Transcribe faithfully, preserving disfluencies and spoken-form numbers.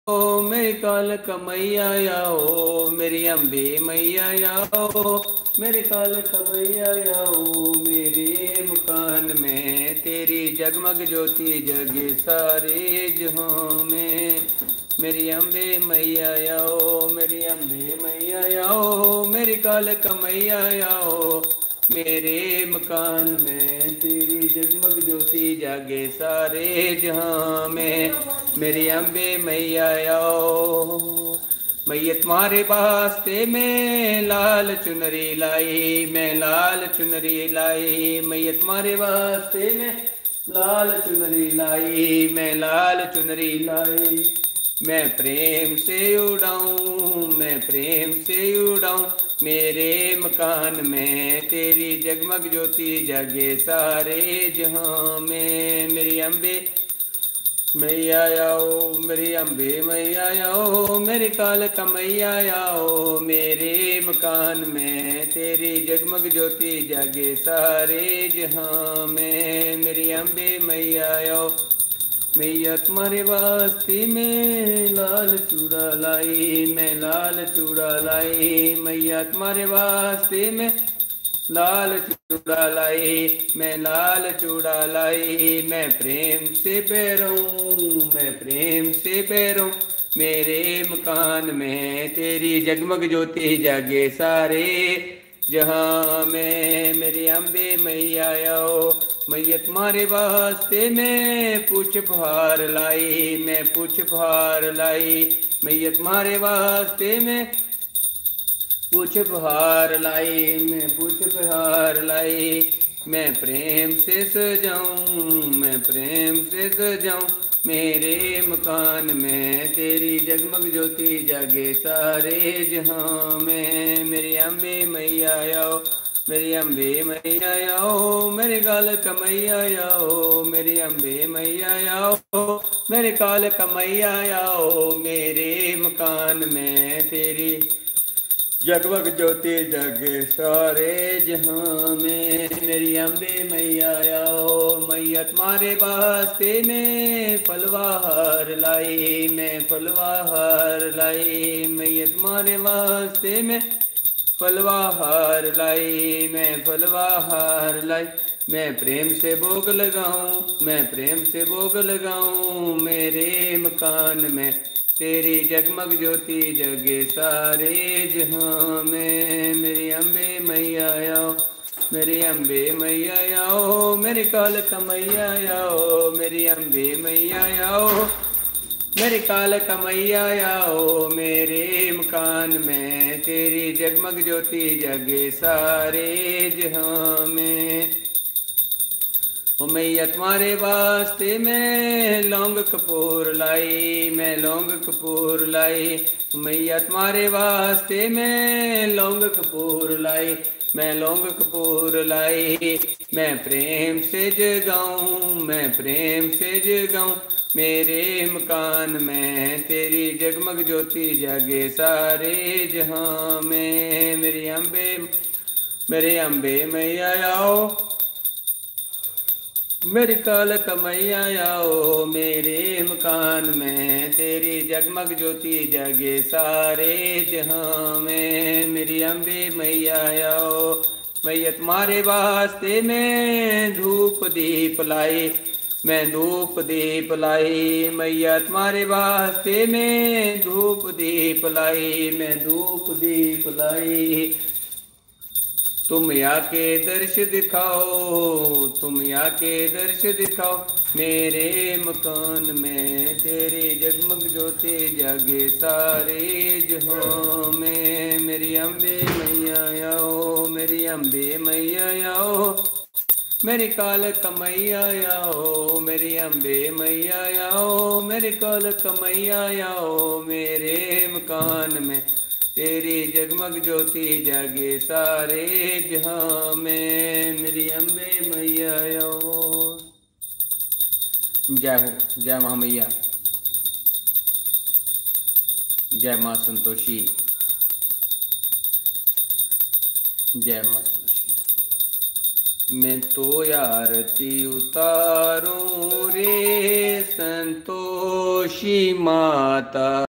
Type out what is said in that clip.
ओ मेरी काल कमैया आओ, मेरी अम्बे मैया आओ, मेरे काल कमैया आओ, मेरे मकान में तेरी जगमग ज्योति जगे सारे जहां में। मेरी अम्बे मैया आओ, मेरी अम्बे मैया आओ, मेरी काल कमैया आओ, मेरे मकान में तेरी जगमग ज्योति जागे सारे जहां में। मेरी अम्बे मैया आओ, मैया तुम्हारे वास्ते में लाल चुनरी लाई, मैं लाल चुनरी लाई, मैया तुम्हारे वास्ते में लाल चुनरी लाई, मैं लाल चुनरी लाई। मैं प्रेम से उड़ाऊं, मैं प्रेम से उड़ाऊं, मेरे मकान में तेरी जगमग ज्योति जगे सारे जहां में। मेरी अम्बे मैया आओ, मेरी अम्बे मैया आओ, मेरी काल कमैया आओ, मेरे मकान में तेरी जगमग ज्योति जगे सारे जहां में। मेरी अम्बे मैया आओ, मैया तुम्हारे वास्ते में लाल चूड़ा लाई, मैं लाल चूड़ा लाई, मैया तुम्हारे वास्ते में लाल चूड़ा लाई, मैं लाल चूड़ा लाई। मैं प्रेम से पैरूं, मैं प्रेम से पैरूं, मेरे मकान में तेरी जगमग ज्योति जागे सारे जहां में। मेरी अम्बे मैया आओ, मैया तुम्हारे वास्ते मैं पूछ भार लाई, मैं पूछ भार लाई, मैया तुम्हारे वास्ते मैं पूछ बहार लाई, मैं पूछ बहार लाई। मैं प्रेम से सजाऊं, मैं प्रेम से सजाऊं, मेरे मकान में तेरी जगमग ज्योति जागे सारे जहां में। मेरी अम्बे मैया आओ, मेरी अम्बे मैया आओ, मेरे काल कमैया आओ, मेरी अम्बे मैया आओ, मेरे काल कमैया आओ, मेरे मकान में तेरी जगमग ज्योति जगे सारे जहां में। मेरी अम्बे मैया आओ, मैया तुम्हारे वास्ते में फलवार लाई, मैं फलवार लाई, मैया तुम्हारे वास्ते में फलवार लाई, मैं फलवार लाई। मैं प्रेम से भोग लगाऊं, मैं प्रेम से भोग लगाऊं, मेरे मकान में तेरी जगमग ज्योति जगे सारे जहां में। मेरी अम्बे मैया आओ, मेरी अम्बे मैया आओ, मेरी काल कमैया आओ, मेरी अम्बे मैया आओ, मेरे काल कमैया आओ, मेरे मकान में तेरी जगमग ज्योति जगे सारे जहां में। ओ मैया तुम्हारे वास्ते मैं लौंग कपूर लाई, मैं लौंग कपूर लाई, मैया तुम्हारे वास्ते मैं लौंग कपूर लाई, मैं लौंग कपूर लाई। मैं प्रेम से जगाऊं, मैं प्रेम से जगाऊं, मेरे मकान में तेरी जगमग ज्योति जागे सारे जहां में। मेरी अम्बे मेरे अम्बे मैया आओ, मेरी काल कमैया आओ, मेरे मकान में तेरी जगमग ज्योति जगे सारे जहां में। मेरी अम्बे मैया आओ, मैया तुम्हारे वास्ते मैं धूप दीप लाई, मैं धूप दीप लाई, मैया तुम्हारे वास्ते मैं धूप दीप लाई, मैं धूप दीप लाई। तुम आके दर्श दिखाओ, तुम आके दर्श दिखाओ, मेरे मकान में तेरी जगमग ज्योति जागे सारे जहां में। मेरी अम्बे मैया आओ, मेरी अम्बे मैया आओ, मेरी काल कमैया आओ, मेरी अम्बे मैया आओ, मेरी काल कमैया आओ, मेरे मकान में तेरी जगमग ज्योति जागे सारे जहां में। मेरी अम्बे मैया आओ। जय हो, जय मां मैया, जय मां संतोषी, जय मां संतोषी। मैं तो आरती उतारूं रे संतोषी माता।